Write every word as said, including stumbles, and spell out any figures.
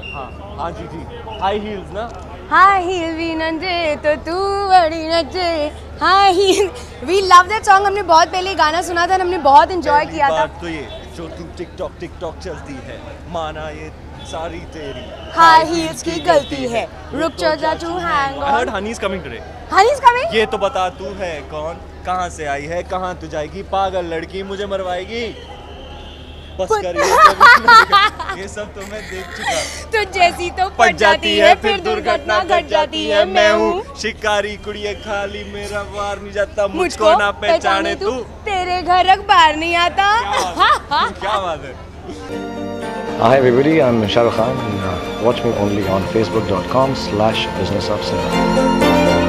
हाँ हाँ जी जी, हाई हील्स ना। हाई हील भी नंजे तो तू बड़ी नचे, high heel. We love that song. हमने बहुत पहले गाना सुना था, हमने बहुत एंजॉय किया था। तो ये जो तू टिकटॉक टिकटॉक चलती है, माना ये सारी तेरी हाई हील्स की गलती है, रुक जा जा तू hang on. I heard honey is coming today. Honey is coming. ये तो बता तू है कौन, कहाँ से आई है, कहाँ तू जाएगी, पागल लड़की मुझे मरवाएगी। बस कर ये सब ये सब तो मैं देख चुका। तो जैसी तो पट जाती है फिर दुर्घटना घट जाती है। मैं हूँ शिकारी कुड़िए खाली, मेरा वार नहीं जाता, मुझको ना पहचाने तू, तेरे घर अखबार नहीं आता। क्या बात है। Hi everybody, I'm Shah Rukh Khan. Watch me only on facebook dot com slash business of cinema.